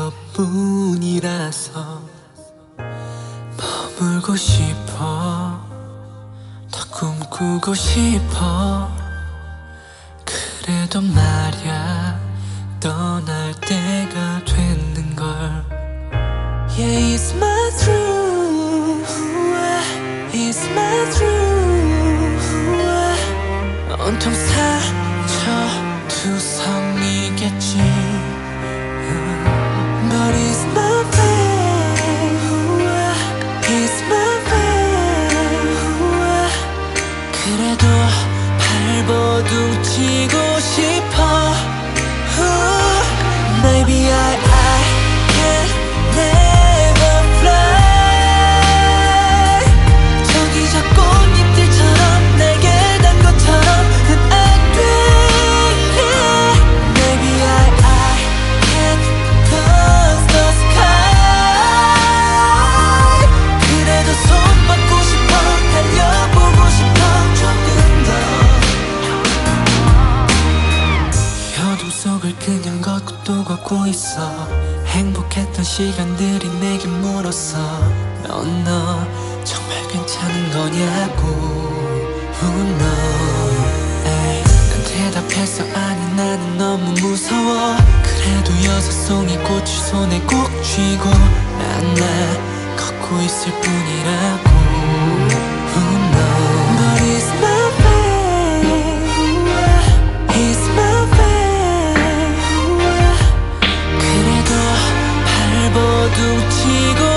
너뿐이라서 머물고 싶어, 더 꿈꾸고 싶어. 그래도 말야 떠날 때가 됐는걸. Yeah, it's my truth, it's my truth. 온통 상처투성이겠지. But it's my faith, it's my faith. 그래도 발버둥 치고 싶어. Maybe I can never fly. 저기 저 꽃잎들처럼 날개 단 것처럼은 안 돼. Maybe I can touch the sky. 그래도 손 뻗고 싶어, 달려보고 싶어. 조금 더 어둠 속을 그냥 걷고 또 걷고 있어. 행복했던 시간들이 내게 물었어. 너 정말 괜찮은 거냐고. 난 대답했어. 아니 나는 너무 무서워. 그래도 6송이 꽃을 손에 꼭 쥐고 난 걷고 있을 뿐이라고. But it's my faith, it's my faith. 그래도 발버둥 치고